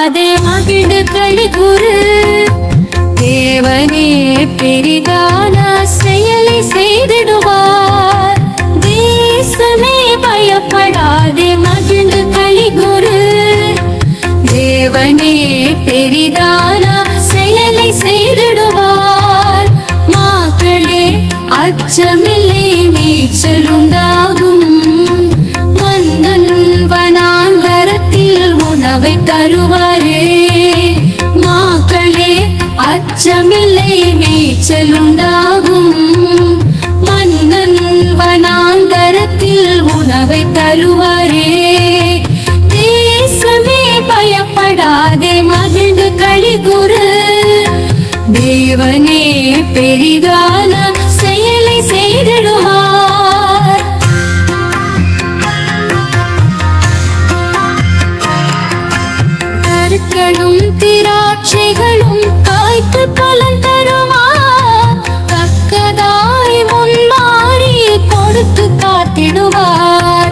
பயப்படாதே மகிழ்ந்து களி கூறு. தேவனே பெரிதான செயலை செய்திடுவார். தேசமே பயப்படாதே மகிழ்ந்து களி கூறு. தேவனே பெரிதான செயலை செய்திடுவார். மக்களே அச்சமில்லை நீச்சலுண்டாகும். மன்னன் வனாந்தரத்தில் உணவை தருவாரே. மக்களே அச்சமில்லை நீச்சலுண்டாகும். மன்னன் வனாந்தரத்தில் உணவை தருவாரே. தேசமே பயப்படாதே மகிழ்ந்து களி கூறு. தேவனே பெரிதான செயலை செய்திடுவார். கற்களும் திராட்சைகளும் காய்த்து பலன் தருவார். தக்கதாய் முன்மாறி கொடுத்து காத்திடுவார்.